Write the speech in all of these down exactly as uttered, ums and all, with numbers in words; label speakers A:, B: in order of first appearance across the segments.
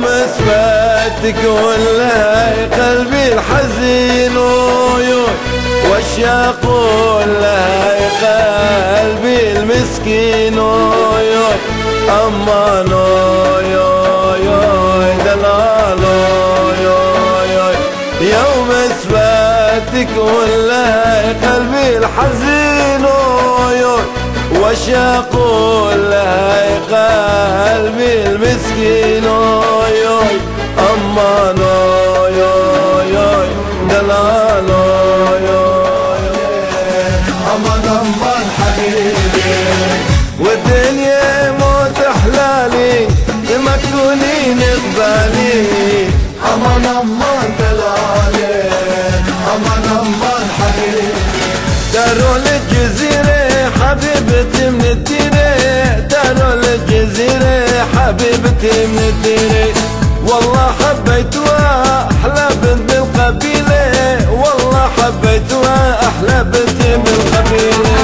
A: يوم اثباتك ولا قلبي الحزين والشاق ولا قلبي المسكين اما دلالو يوم اثباتك ولا قلبي الحزين وشاق ولا قلبي المسكين اما دلالو
B: امان امان حبيبي
A: والدنيا موت احلالي تمكنين قبالي
B: امان امان دلالي امان امان حبيبي
A: داروا للجزيرة حبيبتي من الديرة داروا للجزيرة حبيبتي من الديرة والله حبيتها أحلى بنت بالقبيلة والله حبيتها أحلى بنت بالقبيلة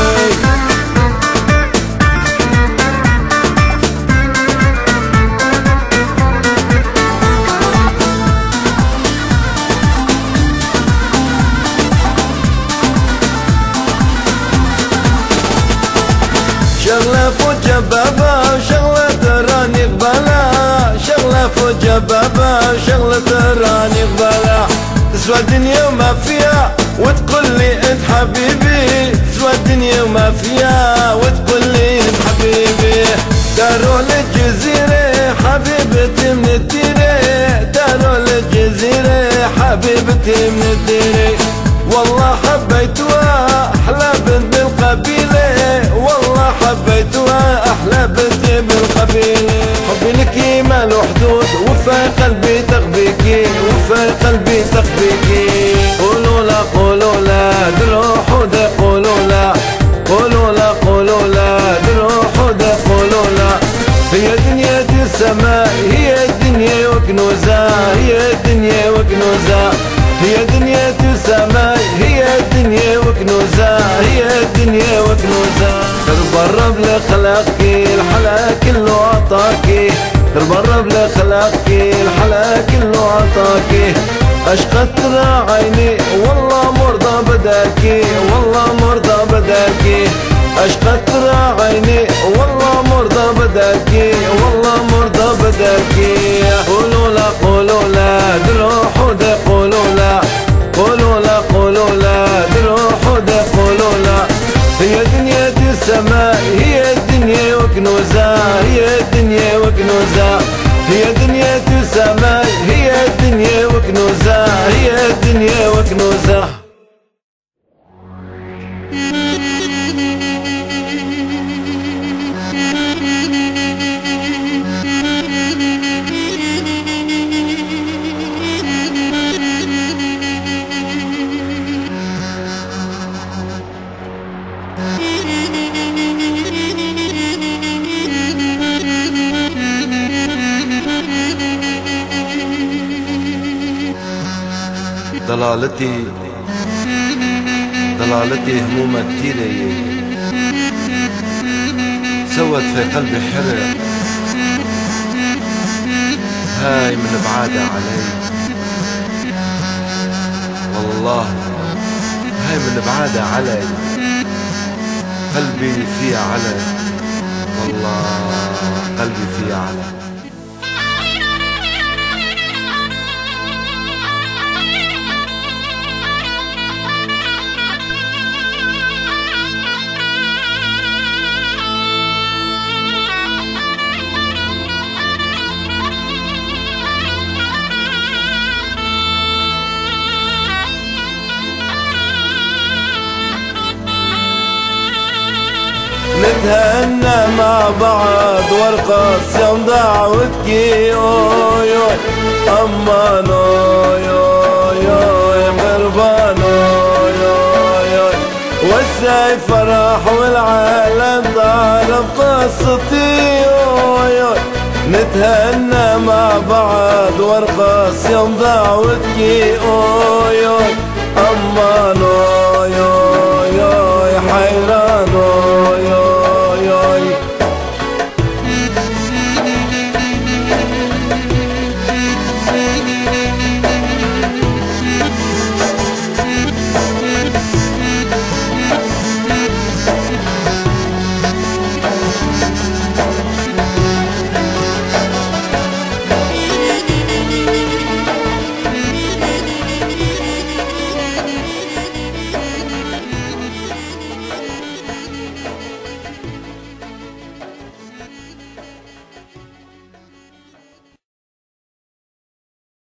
A: شغلة فوق جبابة وشغلة تراني قبالها شغلة فوق جبابة وشغلة تراني قبالها تسوى الدنيا وما فيها وتقول لي انت حبيبي تسوى الدنيا وما فيها وتقول لي انت حبيبي داروا للجزيرة حبيبتي من الديرة داروا للجزيرة حبيبتي من الديرة والله حبيتها أحلى بنت بالقبيلة والله حبيتها أحلى بنت بالقبيلة حبي لك ما له حدود وفي قلبي تخبيكي وفي قلبي تخبيكي قولوا لا قولوا لا دروح وده قولوا لا قولوا لا قولوا لا دروح وده قولوا لا هي دنيا السماء هي الدنيا وكنوزها هي الدنيا وكنوزها هي دنيا السماء هي الدنيا وكنوزها هي الدنيا وكنوزها خرب الرب لخلقكي الحلا كله عطاكي خرب الرب لخلقكي الحلا كله عطاكي اشقت عيني والله مرضى بداكي والله مرضى بداكي اشقت عيني والله مرضى بداكي والله مرضى بداكي قولوا لا قولوا لا دروح وده قولوا لا قولوا لا قولوا لا دروح وده قولوا لا هي دنيا السماء هي الدنيا وكنوزها هي الدنيا وكنوزها هي دنيا السماء هي الدنيا وكنوزها هي الدنيا وكنوزها ضلالتي ضلالتي همومة كتيرة سوت في قلبي حرق هاي من بعادة علي والله هاي من بعادة علي قلبي فيها علي والله قلبي فيها علي نتهنى مع بعض وارقص يوم دعوتكي اوي اوي امان اوي اوي اوي قربان اوي اوي اوي والسعي فرح والعالم تعرف قصتي اوي اوي نتهنى مع بعض وارقص يوم دعوتكي اوي اوي امان اوي